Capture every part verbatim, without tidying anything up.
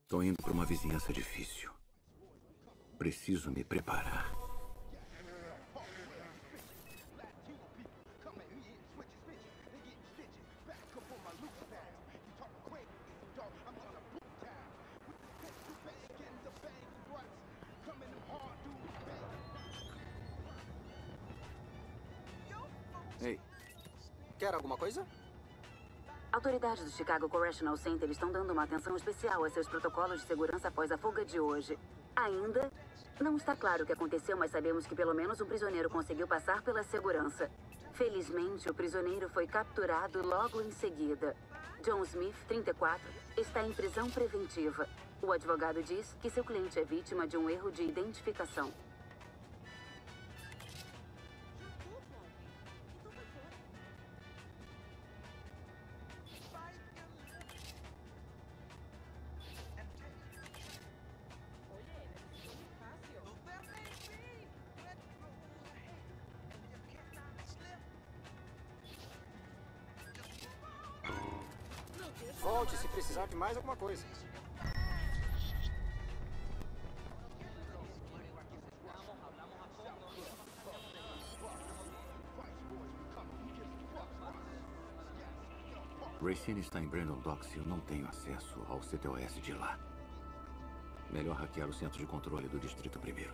Tô indo para uma vizinhança difícil. Preciso me preparar. Ei, quer alguma coisa? Autoridades do Chicago Correctional Center estão dando uma atenção especial a seus protocolos de segurança após a fuga de hoje. Ainda não está claro o que aconteceu, mas sabemos que pelo menos um prisioneiro conseguiu passar pela segurança. Felizmente, o prisioneiro foi capturado logo em seguida. John Smith, trinta e quatro, está em prisão preventiva. O advogado diz que seu cliente é vítima de um erro de identificação. Volte se precisar de mais alguma coisa. Racine está em Brandon Docks e eu não tenho acesso ao C T O S de lá. Melhor hackear o centro de controle do Distrito Primeiro.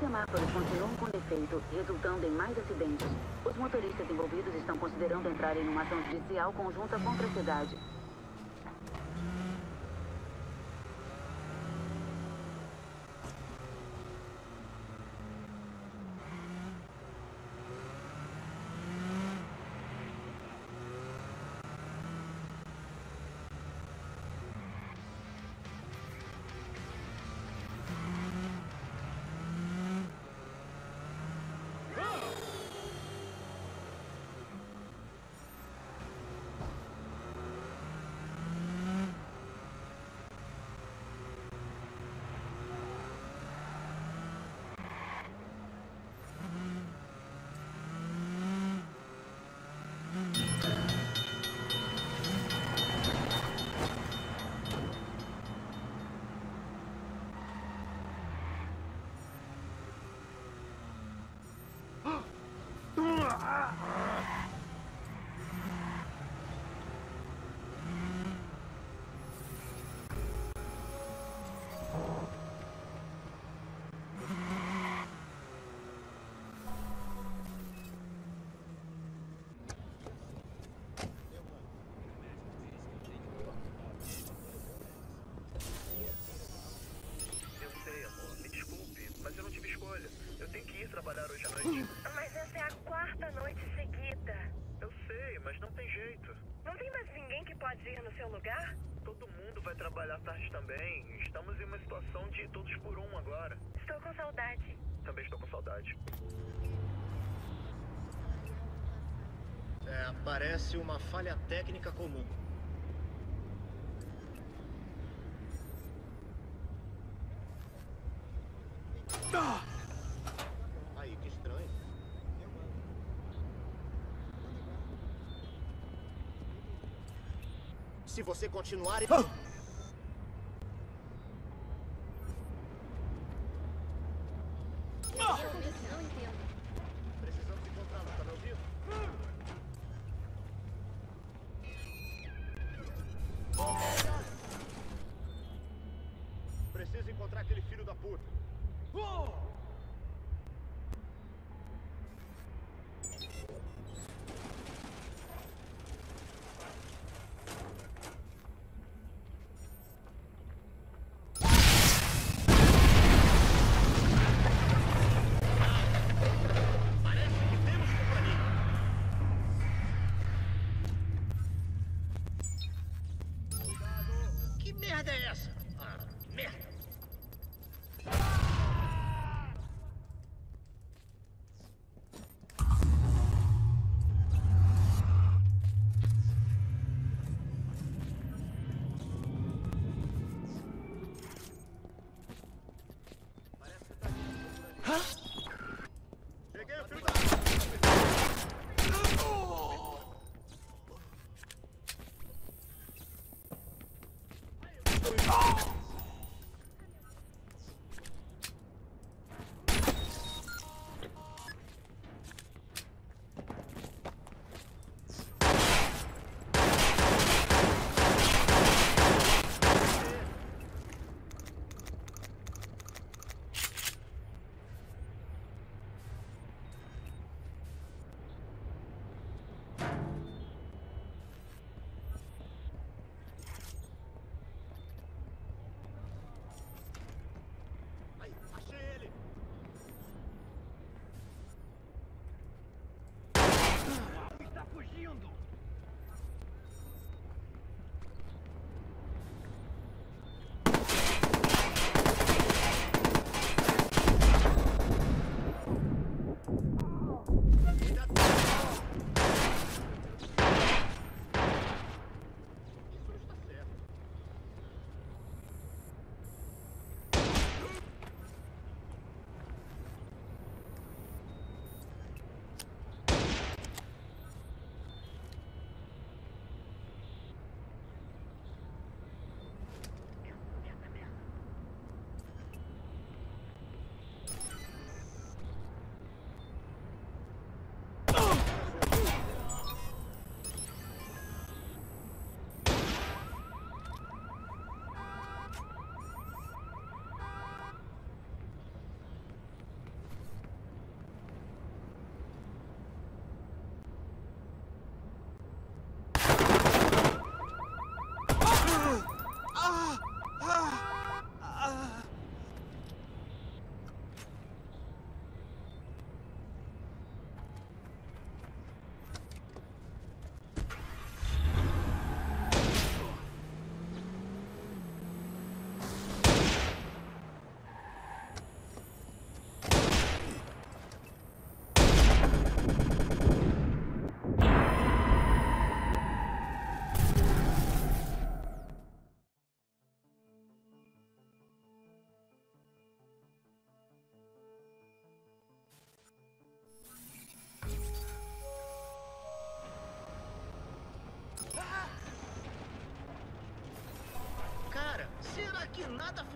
semáforos continuam com defeito, resultando em mais acidentes. Os motoristas envolvidos estão considerando entrar em uma ação judicial conjunta contra a cidade. Trabalhar hoje à noite. Mas essa é a quarta noite seguida. Eu sei, mas não tem jeito. Não tem mais ninguém que pode ir no seu lugar? Todo mundo vai trabalhar tarde também. Estamos em uma situação de todos por um agora. Estou com saudade. Também estou com saudade. É, parece uma falha técnica comum. Ah! Aí, que estranho. Se você continuar... Ah! Não entendo. Precisamos encontrá-lo, tá me ouvindo? Preciso encontrar aquele filho da puta. Que merda é essa? Ah, merda! Cheguei, filho da... Aí, achei ele! Ele está fugindo! Isso não está certo.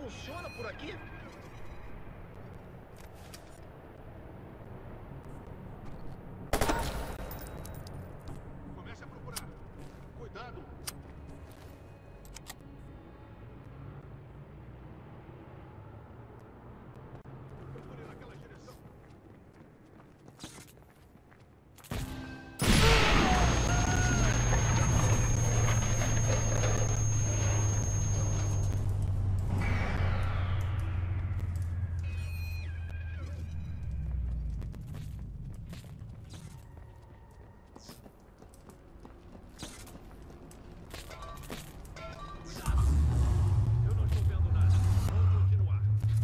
funciona por aqui? Comece a procurar. Cuidado. Procure naquela direção. Eu não estou vendo nada. Vamos continuar.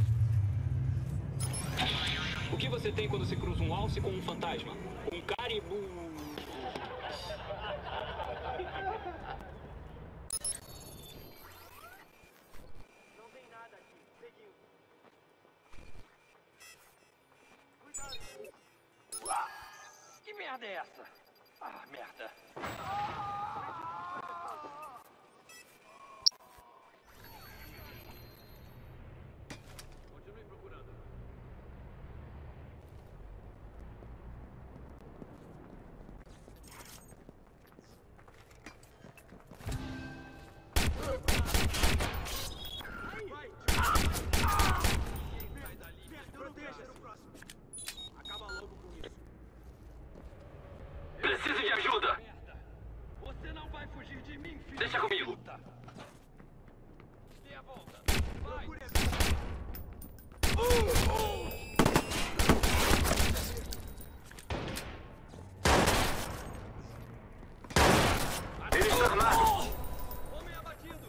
O que você tem quando se cruza um alce com um fantasma? Um caribu. Não tem nada aqui. Seguindo. Cuidado. Que merda é essa? Ah, merda. Continue procurando. Sai dali. Proteja no próximo. Acaba logo com isso. Preciso de ajuda! Merda. Você não vai fugir de mim, filho. Deixa comigo. Puta. Dê a volta. Vai. Ele está armado! Homem abatido.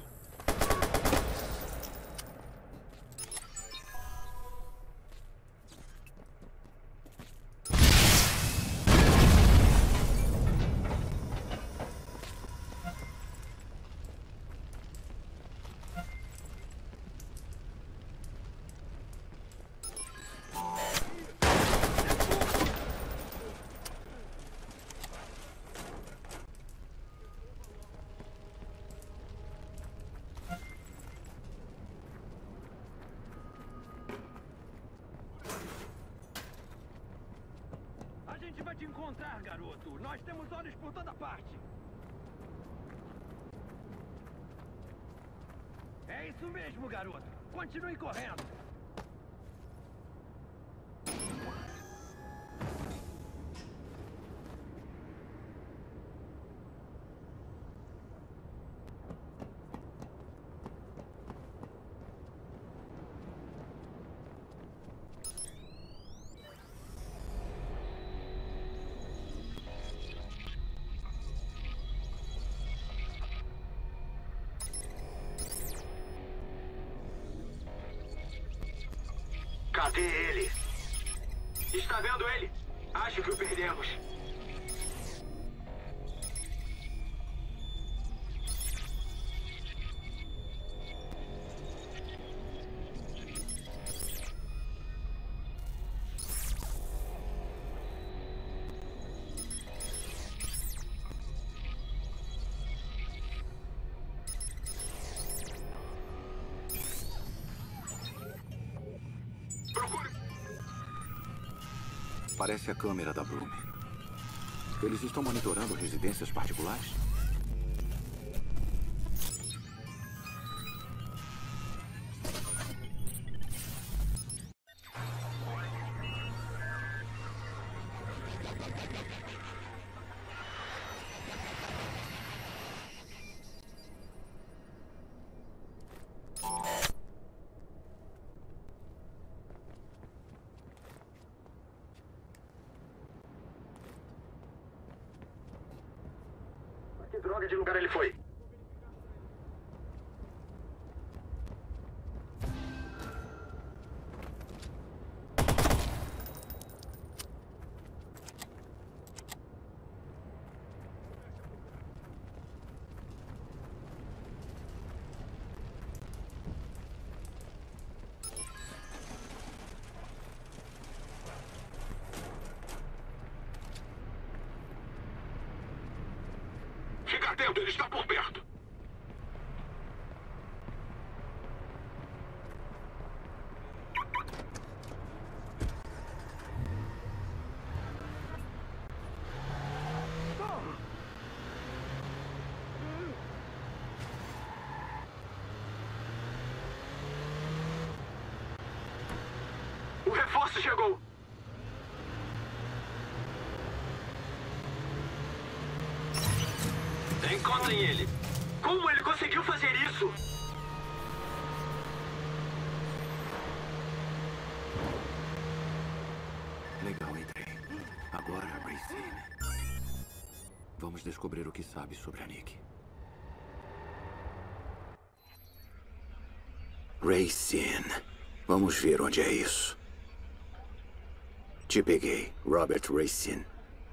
A gente vai te encontrar, garoto. Nós temos olhos por toda parte. É isso mesmo, garoto. Continue correndo. Cadê ele? Está vendo ele? Acho que o perdemos. Procure. Parece a câmera da Bloom. Eles estão monitorando residências particulares? Que droga de lugar ele foi? Fica atento, ele está por perto. encontrem ele. Como ele conseguiu fazer isso? Legal, entrei. Agora, Racine. Vamos descobrir o que sabe sobre a Nick. Racine. Vamos ver onde é isso. Te peguei, Robert Racine.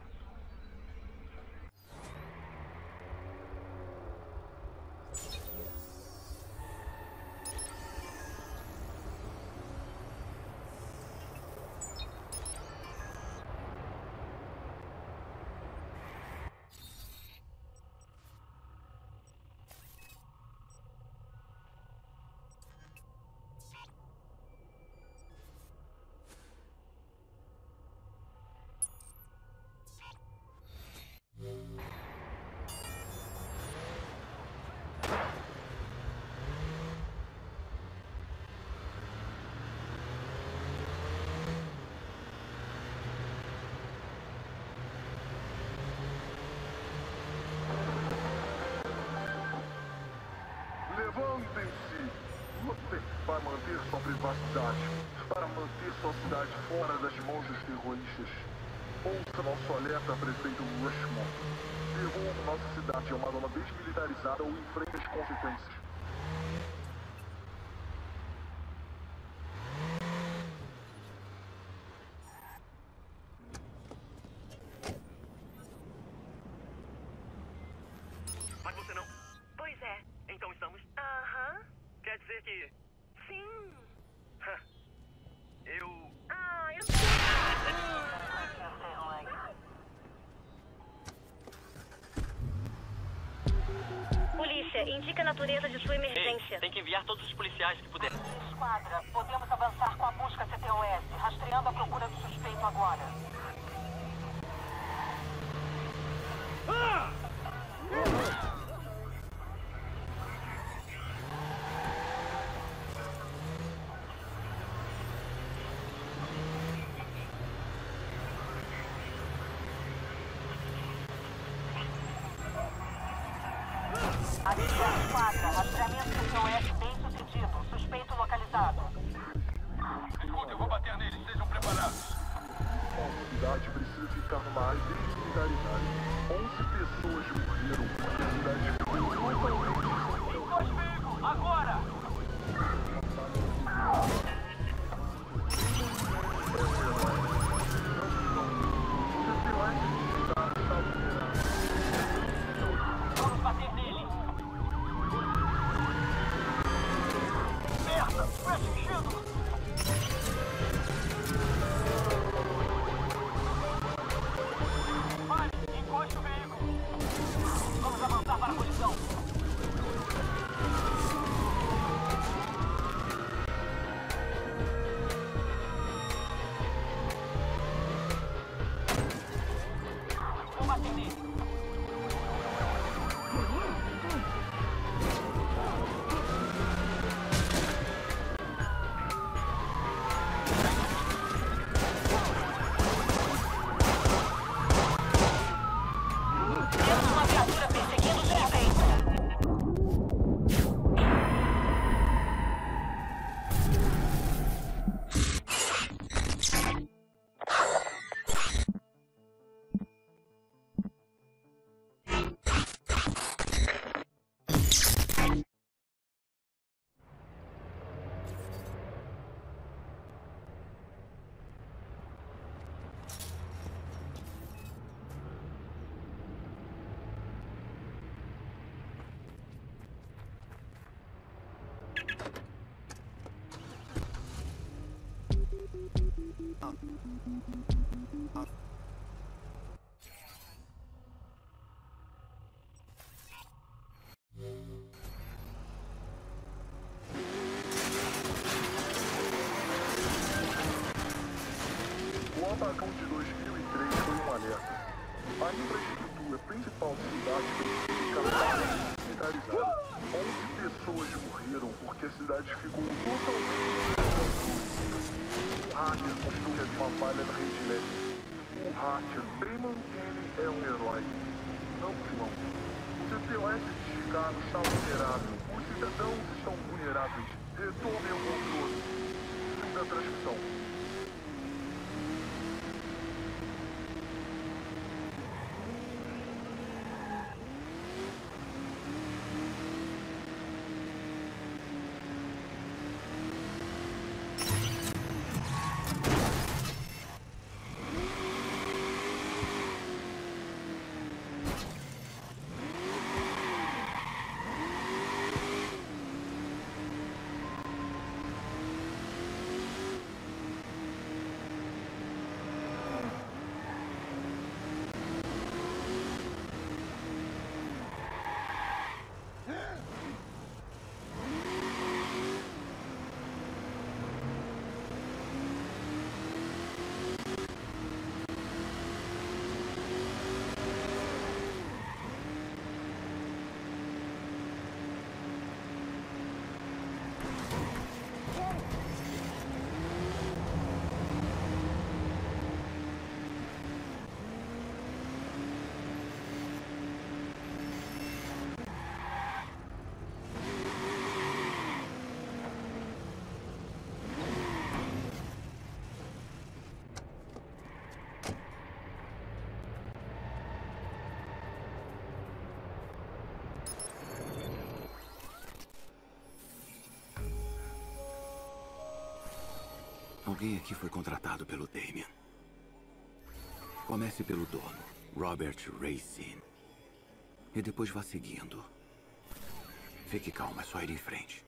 Levantem-se! Lutem para manter sua privacidade, para manter sua cidade fora das mãos dos terroristas. Ouça nosso alerta, prefeito Rushmore. Devolva nossa cidade a uma zona desmilitarizada ou enfrente as consequências. Mas você não... Pois é. Então estamos... Aham. Quer dizer que... Sim. Eu... Ah, eu sei. Polícia, indica a natureza de sua emergência. Ei, tem que enviar todos os policiais que puderem. Esquadra, podemos avançar com a busca C T O S, rastreando a procura do suspeito agora. Ah! Aqui é a esquadra, rastreamento C T O S bem sucedido, suspeito localizado. Escuta, eu vou bater neles, sejam preparados. Nossa cidade precisa ficar numa área desmilitarizada. onze pessoas morreram porque a cidade ficou totalmente... Comigo, agora! Vamos bater nele. Merda, fecha o enxergo! Pare, encoste o veículo. Vamos avançar para a colisão. Vou bater nele. Temos uma viatura perseguindo o suspeito. O apagão de dois mil e três foi um alerta. A infraestrutura principal da cidade precisa ficar desmilitarizada. onze pessoas morreram porque a cidade ficou totalmente... O hacker mostrou que havia uma falha na rede elétrica. O hacker Damon Kenny é um herói, não vilão. O C T O S de Chicago está vulnerável. Os cidadãos estão vulneráveis. Retomem o controle. Fim da transmissão. Alguém aqui foi contratado pelo Damien. Comece pelo dono, Robert Racine. E depois vá seguindo. Fique calma, é só ir em frente.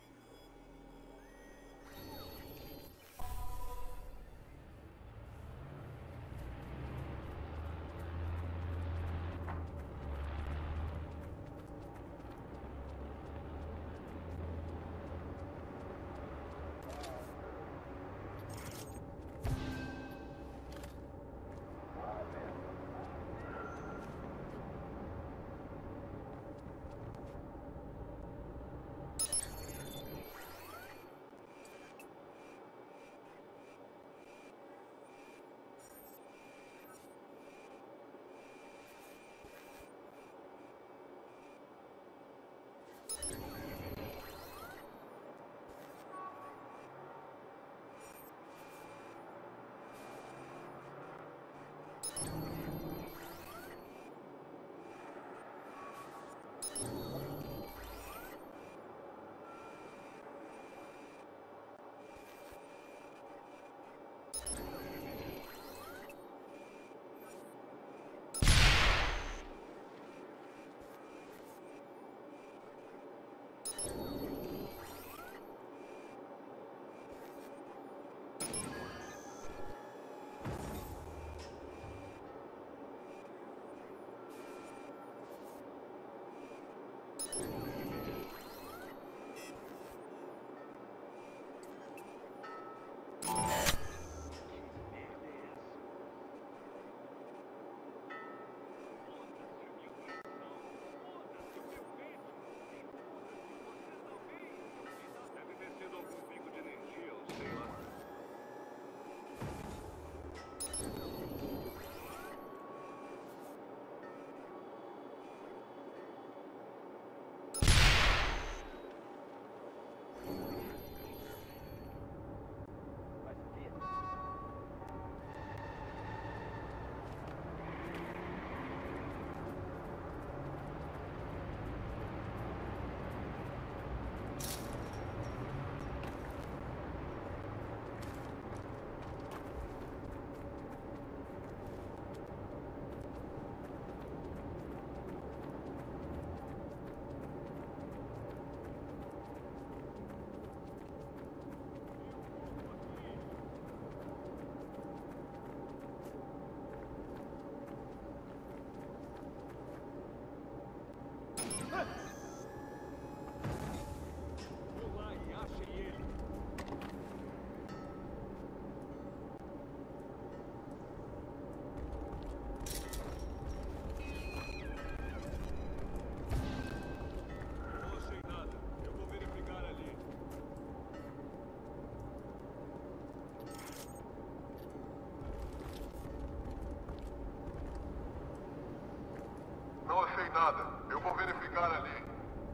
Não achei nada. Eu vou verificar. chegar ali.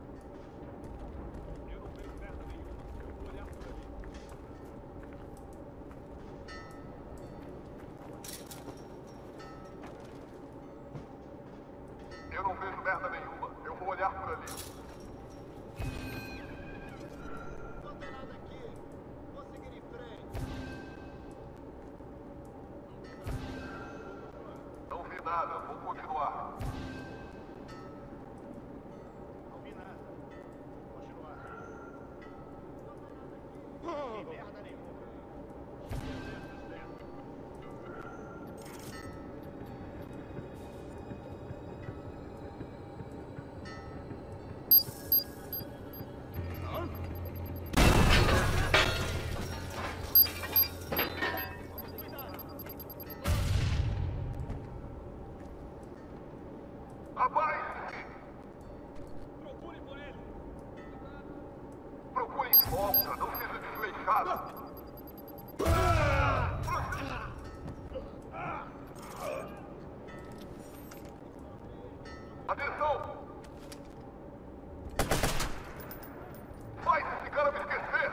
Eu não vejo merda nenhuma. Eu vou olhar por ali. Eu não vejo merda nenhuma. Eu vou olhar por ali. Não tem nada aqui. Vou seguir em frente. Não vi nada. Vou continuar. Não vi nada. Vou continuar. Não tem merda nenhuma. Abaixe-se! Procure por ele. Procure em volta. Não seja desleixado. Atenção! Faz esse cara me esquecer!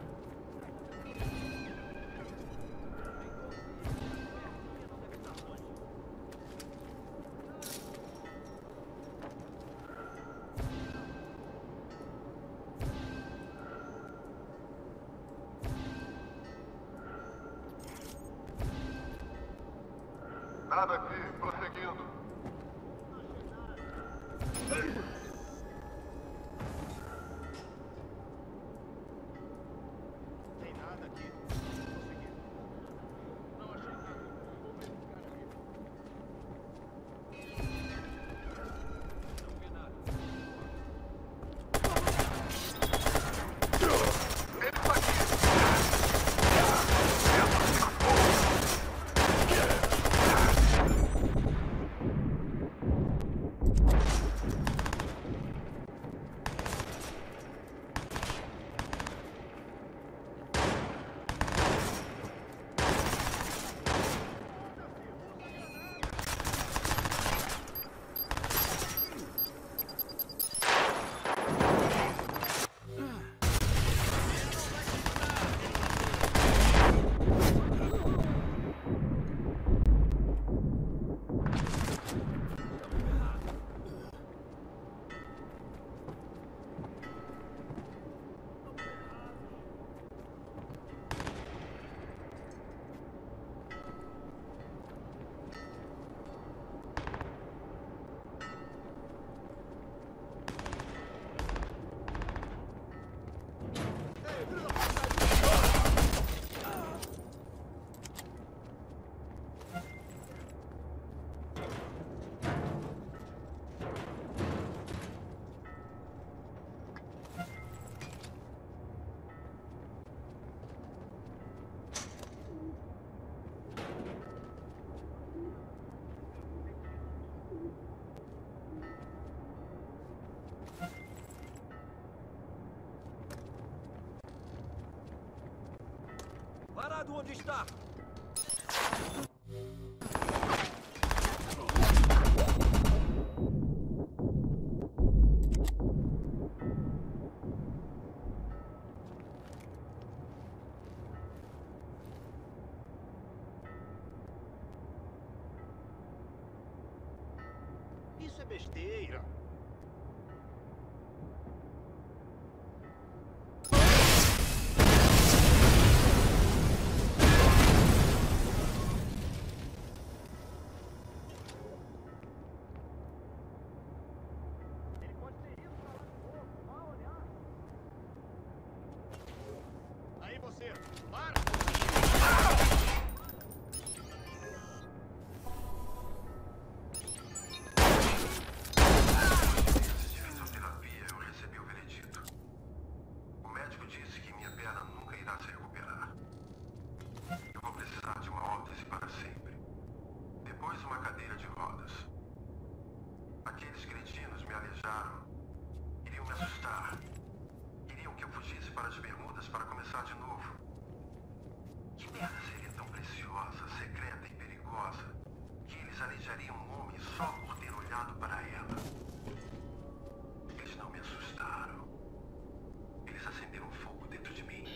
Nada aqui, prosseguindo. Tem nada aqui. Vou seguir. Não achei nada. Vou verificar ali. Não vi nada. Ele está aqui! Parado onde está? Isso é besteira. Aí você, para! Fisioterapia, eu recebi o veredito. O médico disse que minha perna nunca irá se recuperar. Eu vou precisar de uma órtese para sempre. Depois uma cadeira de rodas. Aqueles cretinos me aleijaram. Iriam me assustar. Queriam que eu fugisse para as Bermudas para começar de novo. Que merda seria tão preciosa, secreta e perigosa que eles aleijariam um homem só por ter olhado para ela? assustaram. Eles acenderam fogo dentro de mim.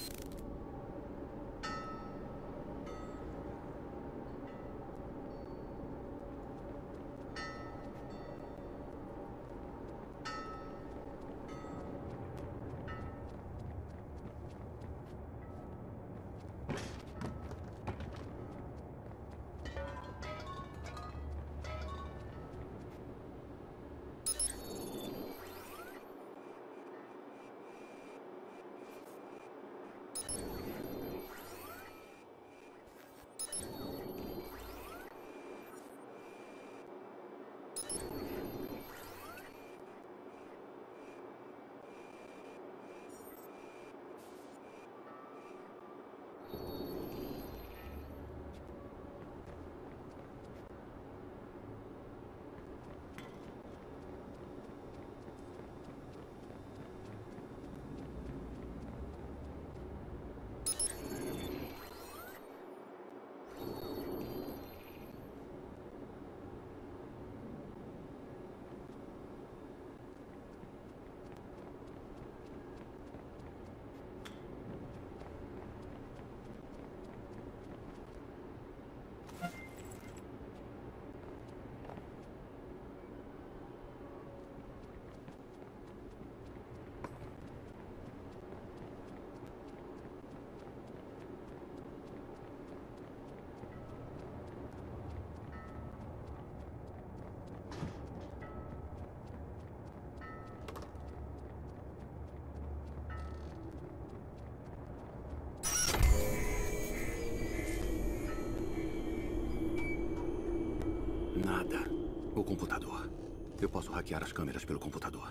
Nada. O computador. Eu posso hackear as câmeras pelo computador.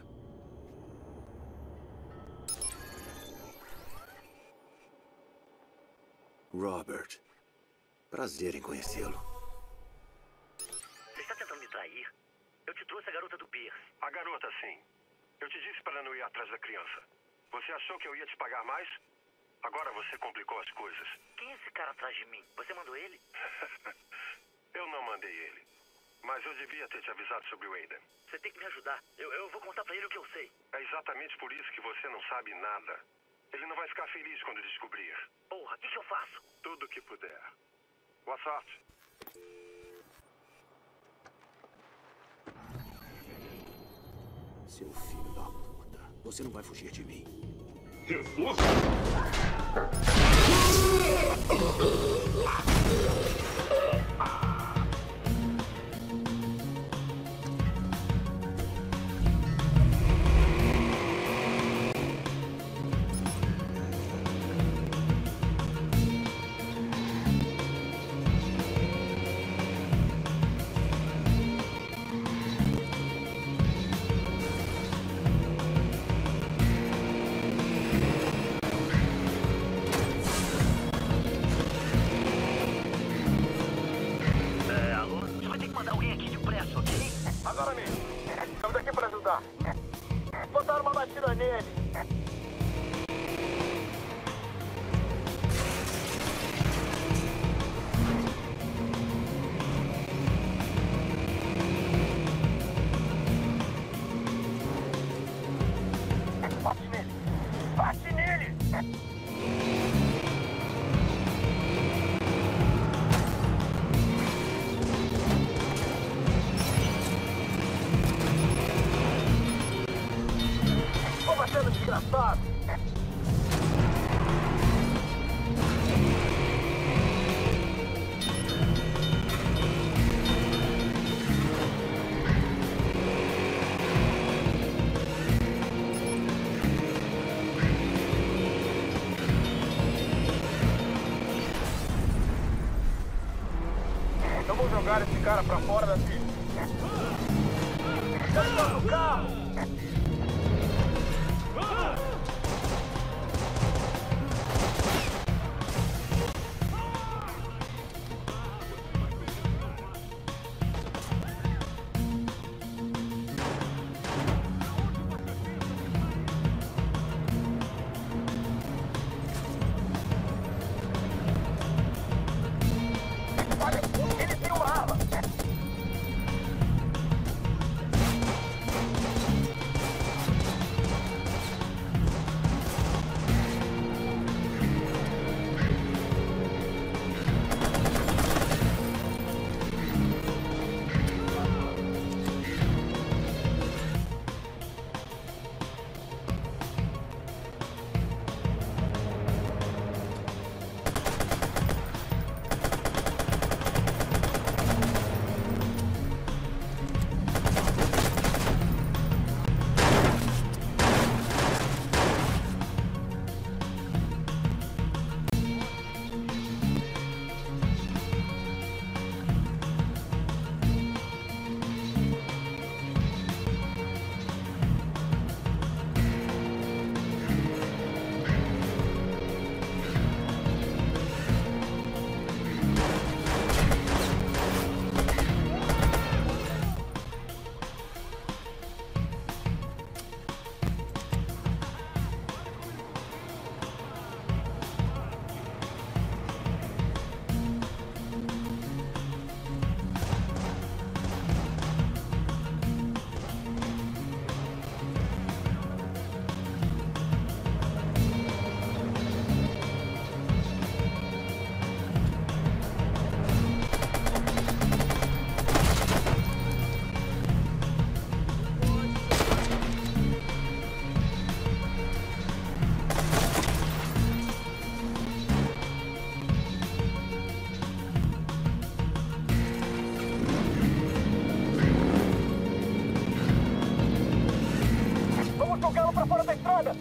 Robert. Prazer em conhecê-lo. Você está tentando me trair? Eu te trouxe a garota do Pierce. A garota, sim. Eu te disse para não ir atrás da criança. Você achou que eu ia te pagar mais? Agora você complicou as coisas. Quem é esse cara atrás de mim? Você mandou ele? Eu não mandei ele. Mas eu devia ter te avisado sobre o Aiden. Você tem que me ajudar. Eu, eu vou contar pra ele o que eu sei. É exatamente por isso que você não sabe nada. Ele não vai ficar feliz quando descobrir. Porra, o que, que eu faço? Tudo o que puder. Boa sorte. Seu filho da puta. Você não vai fugir de mim. Reforço! Botaram uma batida nele. Bate nele. Bate nele. Desgraçado! Eu vou jogar esse cara pra fora daqui. Tá no carro! Está fora da estrada!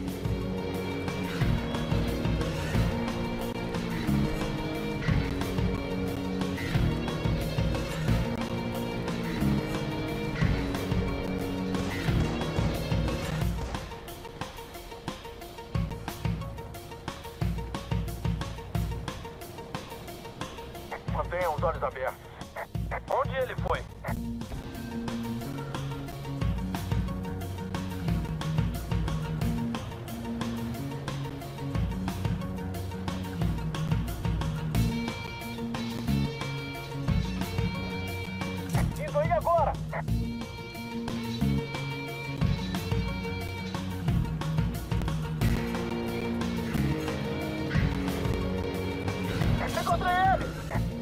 Mantenha os olhos abertos. Onde ele foi? Indo aí agora! Encontrei ele!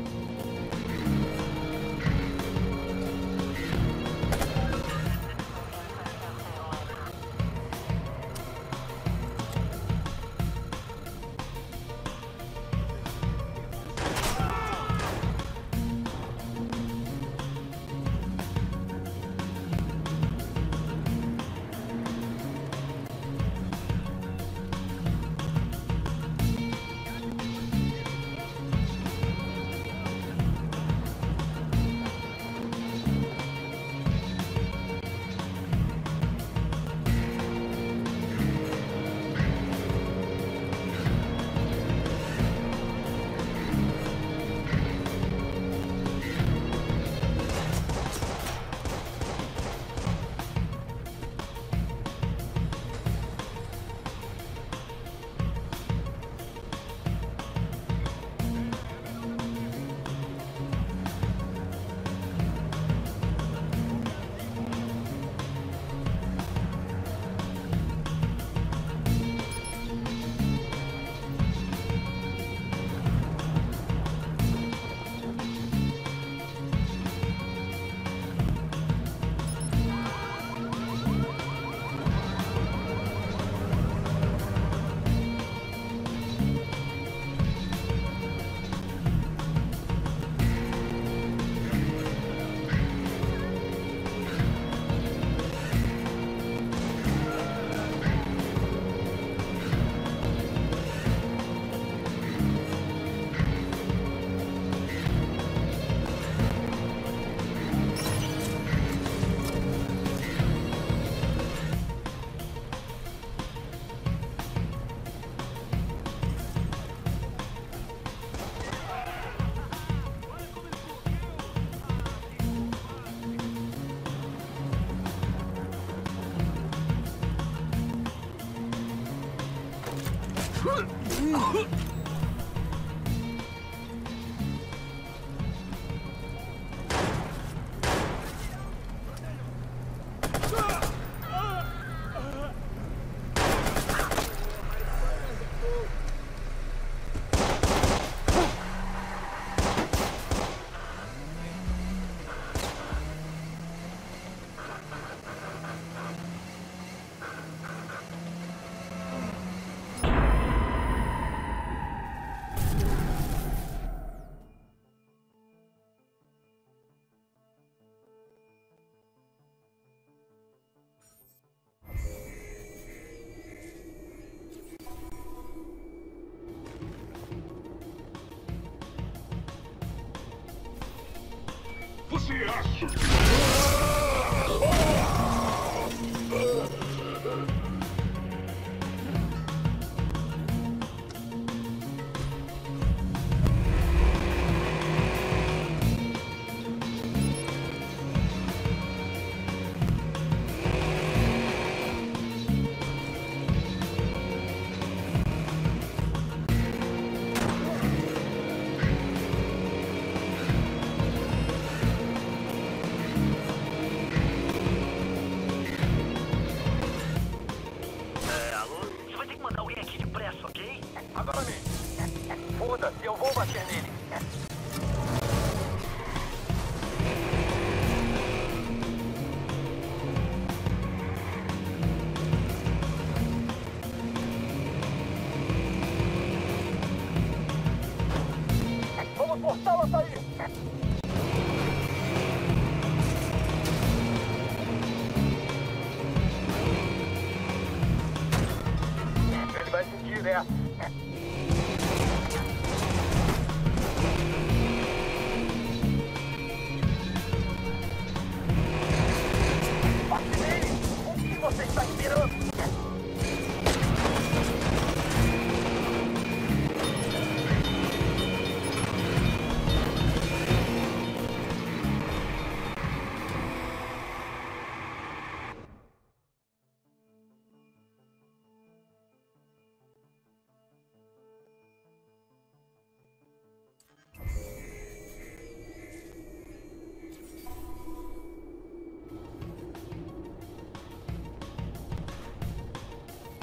Você acha?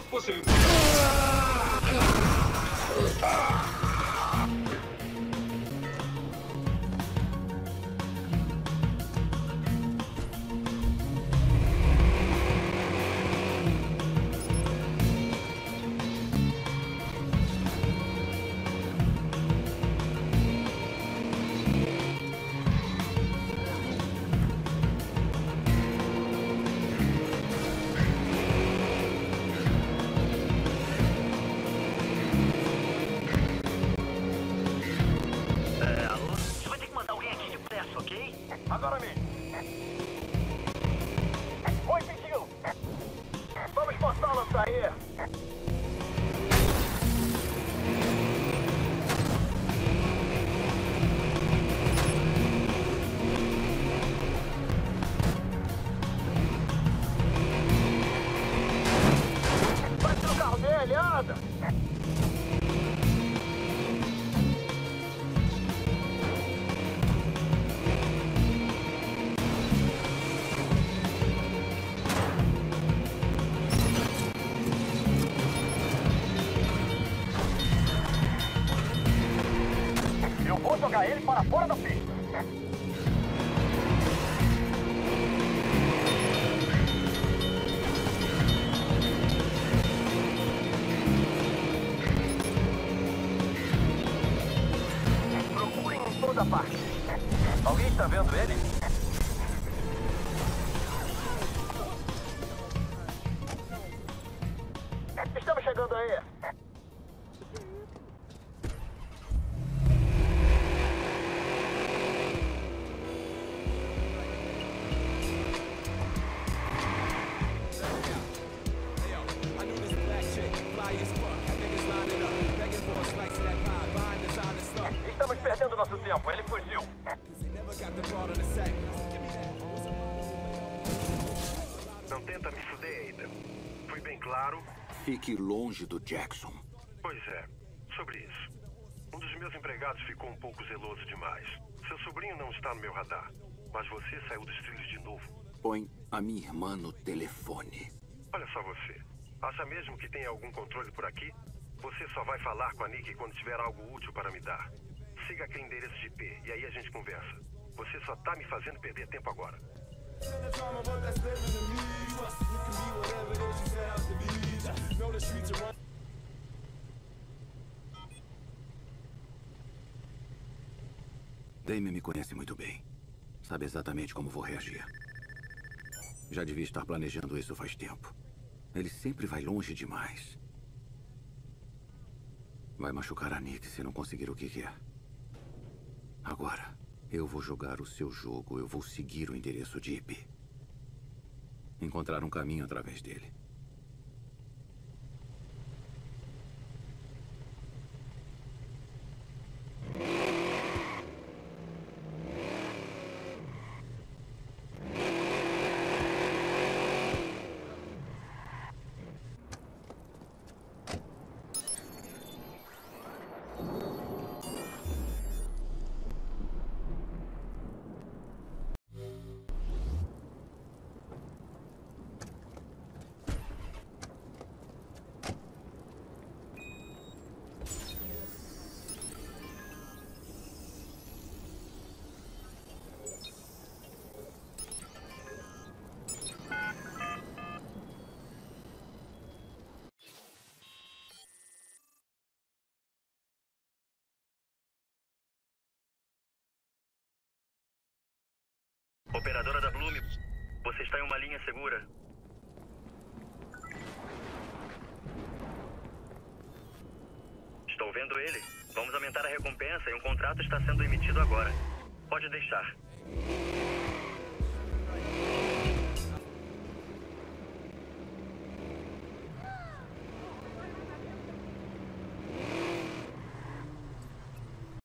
Você me... Agora mesmo. Oi, Vigil. Vamos forçá-lo a sair. Vai pro carro dele, anda. Eu vou jogar ele para fora da pista. Procurem em toda parte. Alguém está vendo ele? Estamos chegando aí. Estamos perdendo nosso tempo, ele fugiu. Não tenta me fuder, Ethan. Fui bem claro. Fique longe do Jackson. Pois é, sobre isso. Um dos meus empregados ficou um pouco zeloso demais. Seu sobrinho não está no meu radar, mas você saiu dos trilhos de novo. Põe a minha irmã no telefone. Olha só você. Acha mesmo que tem algum controle por aqui? Você só vai falar com a Nick quando tiver algo útil para me dar. Siga aquele endereço de I P e aí a gente conversa. Você só tá me fazendo perder tempo agora. Damien me conhece muito bem. Sabe exatamente como vou reagir. Já devia estar planejando isso faz tempo. Ele sempre vai longe demais. Vai machucar a Nick se não conseguir o que quer. Agora, eu vou jogar o seu jogo. Eu vou seguir o endereço de I P. Encontrar um caminho através dele. Operadora da Bloom, você está em uma linha segura. Estou vendo ele. Vamos aumentar a recompensa e um contrato está sendo emitido agora. Pode deixar.